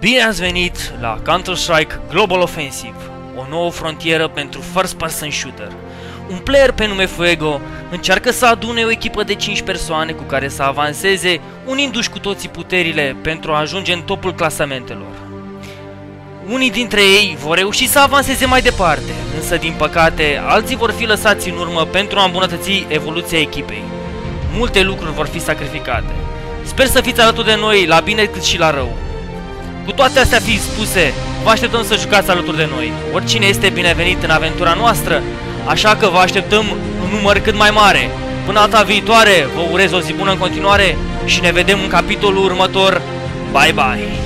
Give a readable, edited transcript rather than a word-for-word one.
Bine ați venit la Counter-Strike Global Offensive, o nouă frontieră pentru first person shooter. Un player pe nume Fuego încearcă să adune o echipă de 5 persoane cu care să avanseze, unindu-și cu toții puterile pentru a ajunge în topul clasamentelor. Unii dintre ei vor reuși să avanseze mai departe, însă din păcate alții vor fi lăsați în urmă pentru a îmbunătăți evoluția echipei. Multe lucruri vor fi sacrificate. Sper să fiți alături de noi la bine cât și la rău. Cu toate astea fiind spuse, vă așteptăm să jucați alături de noi. Oricine este binevenit în aventura noastră, așa că vă așteptăm în număr cât mai mare. Până data viitoare, vă urez o zi bună în continuare și ne vedem în capitolul următor. Bye bye!